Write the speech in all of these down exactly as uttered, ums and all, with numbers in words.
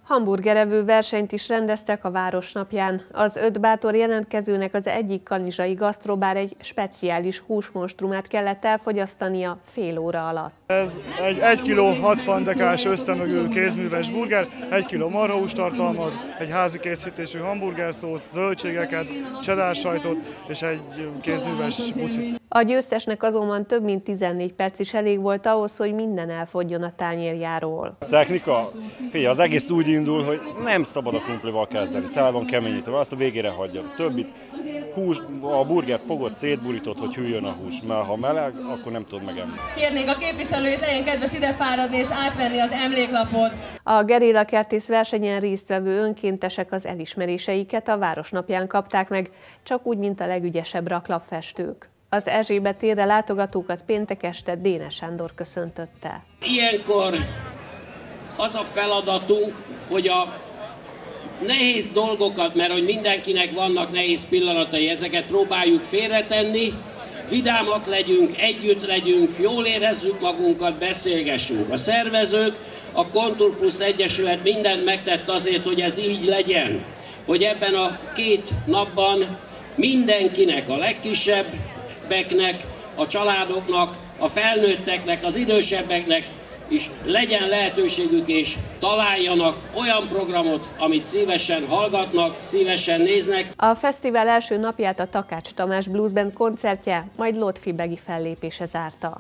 Hamburgerevő versenyt is rendeztek a Városnapján. Az öt bátor jelentkezőnek az egyik kanizsai gasztrobár egy speciális húsmonstrumát kellett elfogyasztania fél óra alatt. Ez egy egy kiló hatvan dekás ösztömögű kézműves burger, egy kiló marhahúst tartalmaz, egy házi készítésű hamburgerszószt, zöldségeket, cheddar sajtot és egy kézműves bucit. A győztesnek azonban több mint tizennégy perc is elég volt ahhoz, hogy minden elfogjon a tányérjáról. A technika, figyelj, az egész úgy indul, hogy nem szabad a krumplival kezdeni, tele van keményítve, azt a végére hagyja. A többit, hús, a burgert fogod, szétburított, hogy hűljön a hús, mert ha meleg, akkor nem tudod megenni. Kérnék a képviselőt, legyen kedves ide fáradni és átvenni az emléklapot. A geréllakertész versenyen résztvevő önkéntesek az elismeréseiket a Városnapján kapták meg, csak úgy, mint a legügyesebb raklapfestők. Az Erzsébet térre látogatókat péntek este Dénes Sándor köszöntötte. Ilyenkor az a feladatunk, hogy a nehéz dolgokat, mert hogy mindenkinek vannak nehéz pillanatai, ezeket próbáljuk félretenni, vidámak legyünk, együtt legyünk, jól érezzük magunkat, beszélgessünk. A szervezők, a Kontur Plus Egyesület mindent megtett azért, hogy ez így legyen, hogy ebben a két napban mindenkinek, a legkisebbeknek, a családoknak, a felnőtteknek, az idősebbeknek is legyen lehetőségük és találjanak olyan programot, amit szívesen hallgatnak, szívesen néznek. A fesztivál első napját a Takács Tamás Blues Band koncertje, majd Lotfi Begi fellépése zárta.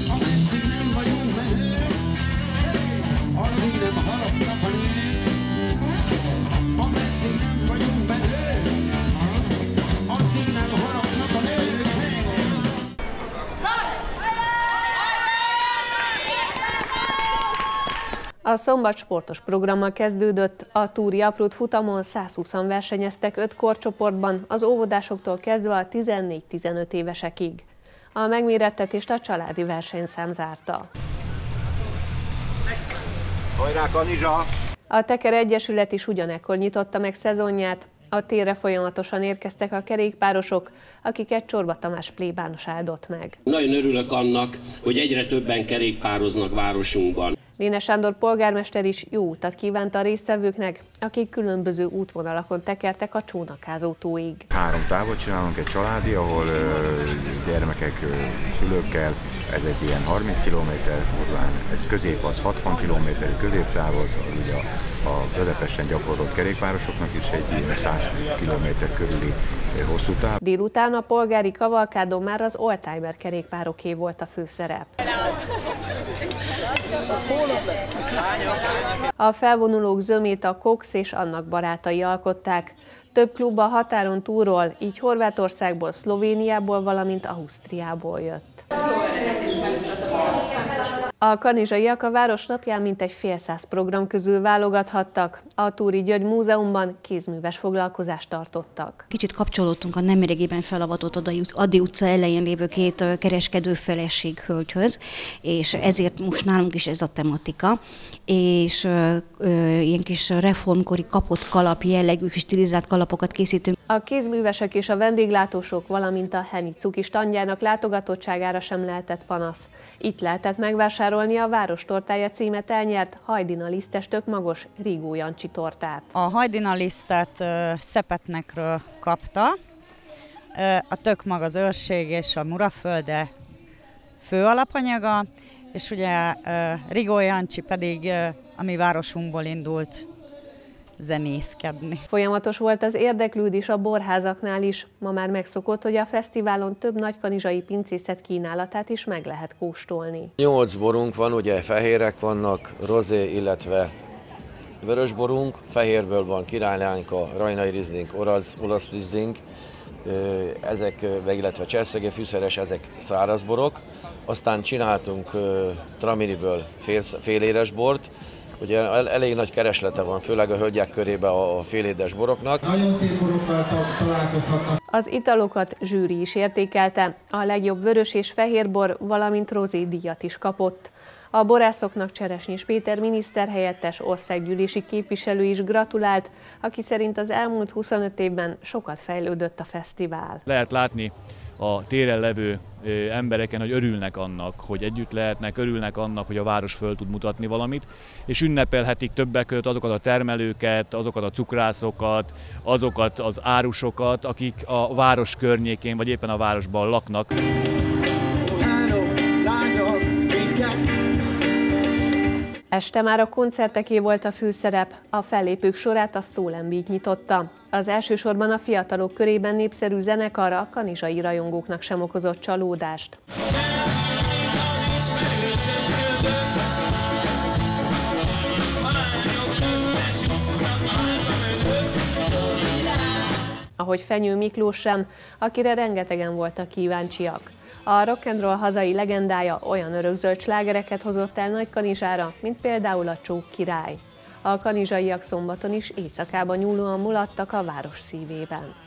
A szombat sportos programmal kezdődött, a Túri Aprót futamon százhúszan versenyeztek öt korcsoportban, az óvodásoktól kezdve a tizennégy-tizenöt évesekig. A megmérettetést a családi versenyszám zárta. Hajrá, Kanizsa! A Teker Egyesület is ugyanekkor nyitotta meg szezonját. A térre folyamatosan érkeztek a kerékpárosok, akiket Csorba Tamás plébános áldott meg. Nagyon örülök annak, hogy egyre többen kerékpároznak városunkban. Dénes Sándor polgármester is jó utat kívánt a résztvevőknek, akik különböző útvonalakon tekertek a Csónakázó-tóig. Három távot csinálunk, egy családi, ahol gyermekek szülőkkel, ez egy ilyen harminc kilométer, egy közép az hatvan kilométer, középtáv az ugye a, a közepesen gyakorolt kerékpárosoknak is egy ilyen száz kilométer körüli hosszú táv. Délután a polgári kavalkádon már az oldtimer kerékpároké volt a főszerep. A felvonulók zömét a Cox és annak barátai alkották. Több klub a határon túlról, így Horvátországból, Szlovéniából, valamint Ausztriából jött. A kanizsaiak a Városnapján mintegy fél száz program közül válogathattak. A Túri György Múzeumban kézműves foglalkozást tartottak. Kicsit kapcsolódtunk a nemrégiben felavatott Adi utca elején lévő két kereskedő feleség hölgyhöz, és ezért most nálunk is ez a tematika. És ö, ö, ilyen kis reformkori kapott kalap jellegű stilizált kalapokat készítünk. A kézművesek és a vendéglátósok, valamint a Henny Cuki standjának látogatottságára sem lehetett panasz. Itt lehetett megvásárolni a Várostortája címet elnyert Hajdina lisztes tök magos Rigó Jancsi tortát. A Hajdina lisztet uh, Szepetnekről kapta, uh, a tök mag az őrség és a Murafölde fő alapanyaga, és ugye uh, Rigó Jancsi pedig uh, a mi városunkból indult zenészkedni. Folyamatos volt az érdeklődés a borházaknál is. Ma már megszokott, hogy a fesztiválon több nagykanizsai pincészet kínálatát is meg lehet kóstolni. Nyolc borunk van, ugye fehérek vannak, rozé, illetve vörösborunk. Fehérből van királylánka, rajnai rizling, olasz, olasz rizling, ezek, illetve cserszege fűszeres, ezek szárazborok. Aztán csináltunk traminiből fél, féléres bort. Ugye elég nagy kereslete van, főleg a hölgyek körében a félédes boroknak. Nagyon szép borokkal találkozhatnak. Az italokat zsűri is értékelte, a legjobb vörös és fehérbor, valamint rozé díjat is kapott. A borászoknak Cseresnyés Péter miniszterhelyettes országgyűlési képviselő is gratulált, aki szerint az elmúlt huszonöt évben sokat fejlődött a fesztivál. Lehet látni a téren levő embereken, hogy örülnek annak, hogy együtt lehetnek, örülnek annak, hogy a város föl tud mutatni valamit, és ünnepelhetik többek között azokat a termelőket, azokat a cukrászokat, azokat az árusokat, akik a város környékén, vagy éppen a városban laknak. Este már a koncerteké volt a főszerep, a fellépők sorát a Stolen Beat nyitotta. Az elsősorban a fiatalok körében népszerű zenekar a kanizsai rajongóknak sem okozott csalódást. Ahogy Fenyő Miklós sem, akire rengetegen voltak kíváncsiak. A rock and roll hazai legendája olyan örökzöld slágereket hozott el Nagykanizsára, mint például a Csók király. A kanizsaiak szombaton is éjszakába nyúlóan mulattak a város szívében.